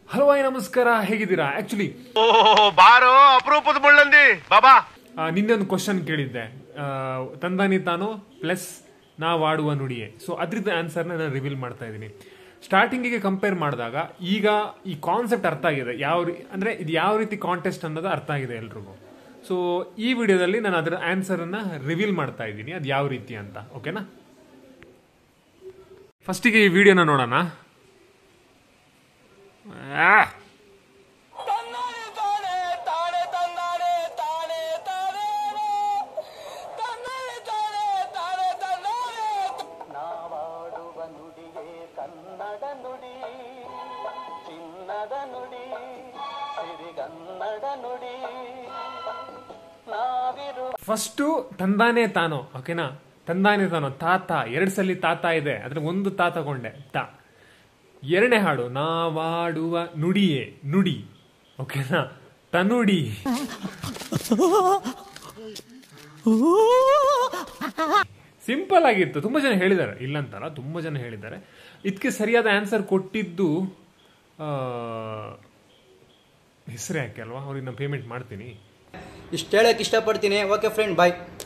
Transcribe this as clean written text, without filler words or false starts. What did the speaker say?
Hello ನಮಸ್ಕಾರ, ಹೇಗಿದ್ದೀರಾ? Actually ಬಾರೋ ಅಪರೂಪದ ಮುಳ್ಳಂದಿ ಬಾಬಾ, ನಿನ್ನೆ ಒಂದು ಕ್ವಶನ್ ಕೇಳಿದ್ದೆ, ತಂದಾನಿ ತಾನು ಪ್ಲಸ್ ನಾವಾಡುವ ನುಡಿಯೇ. ಸೊ ಅದ್ರದ್ದು ಆನ್ಸರ್ನ ನಾನು ರಿವೀಲ್ ಮಾಡ್ತಾ ಇದ್ದೀನಿ. ಸ್ಟಾರ್ಟಿಂಗಿಗೆ ಕಂಪೇರ್ ಮಾಡಿದಾಗ ಈಗ ಈ ಕಾನ್ಸೆಪ್ಟ್ ಅರ್ಥ ಆಗಿದೆ, ಅಂದರೆ ಇದು ಯಾವ ರೀತಿ ಕಾಂಟೆಸ್ಟ್ ಅನ್ನೋದು ಅರ್ಥ ಆಗಿದೆ ಎಲ್ರಿಗೂ. ಸೊ ಈ ವಿಡಿಯೋದಲ್ಲಿ ನಾನು ಅದರ ಆನ್ಸರನ್ನು ರಿವೀಲ್ ಮಾಡ್ತಾ ಇದ್ದೀನಿ, ಅದು ಯಾವ ರೀತಿ ಅಂತ. ಓಕೆನಾ? ಫಸ್ಟಿಗೆ ಈ ವಿಡಿಯೋನ ನೋಡೋಣ. ಫಸ್ಟು ತಂದಾನೆ ತಾನೋ. ಓಕೆನಾ? ತಂದಾನೆ ತಾನೋ, ತಾತ, 2 ಸಲ ತಾತ ಇದೆ, ಅದ್ರ ಒಂದು ತಾ ತಗೊಂಡೆ, ತಾ. ಎರಡನೇ ಹಾಡು ನಾವಾಡುವ ನುಡಿಯೇ, ನುಡಿ. ಓಕೆನಾ? ತನುಡಿ. ಸಿಂಪಲ್ ಆಗಿತ್ತು. ತುಂಬಾ ಜನ ಹೇಳಿದ್ದಾರೆ, ಇಲ್ಲಂತಲ್ಲ, ತುಂಬಾ ಜನ ಹೇಳಿದ್ದಾರೆ. ಇದಕ್ಕೆ ಸರಿಯಾದ ಆನ್ಸರ್ ಕೊಟ್ಟಿದ್ದು ಹೆಸರು ಯಾಕೆ ಅಲ್ವಾ, ಅವ್ರಿಗೆ ನಾನು ಪೇಮೆಂಟ್ ಮಾಡ್ತೀನಿ. ಇಷ್ಟು ಹೇಳಕ್ಕೆ ಇಷ್ಟಪಡ್ತೀನಿ. ಓಕೆ ಫ್ರೆಂಡ್, ಬಾಯ್.